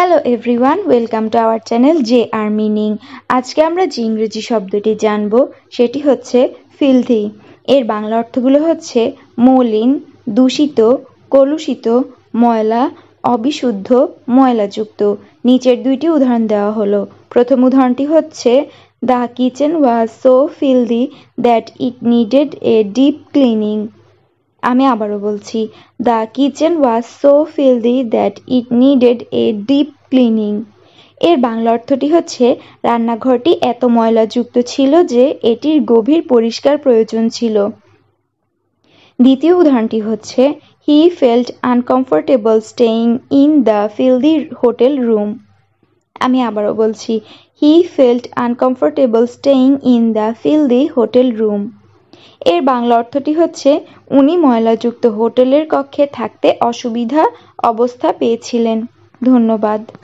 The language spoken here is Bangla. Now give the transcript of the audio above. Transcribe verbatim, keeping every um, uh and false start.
Hello everyone, welcome to our channel J R meaning. আজকে আমরা যে ইংরেজি শব্দটি জানব সেটি হচ্ছে ফিলথি। এর বাংলা অর্থগুলো হচ্ছে মলিন, দূষিত, কলুষিত, ময়লা, অবিশুদ্ধ, ময়লাযুক্ত। নিচের দুইটি উদাহরণ দেওয়া হলো। প্রথম উদাহরণটি হচ্ছে the kitchen was so filthy that it needed a deep cleaning. আমি আবারও বলছি, the kitchen was so filthy that it needed a deep cleaning. এর বাংলা অর্থটি হচ্ছে রান্নাঘরটি এত ময়লাযুক্ত ছিল যে এটির গভীর পরিষ্কার প্রয়োজন ছিল। দ্বিতীয় উদাহরণটি হচ্ছে he felt uncomfortable staying in the filthy hotel room. আমি আবারও বলছি, he felt uncomfortable staying in the filthy hotel room. এর বাংলা অর্থটি হচ্ছে উনি ময়লাযুক্ত হোটেলের কক্ষে থাকতে অসুবিধা অবস্থা পেয়েছিলেন। ধন্যবাদ।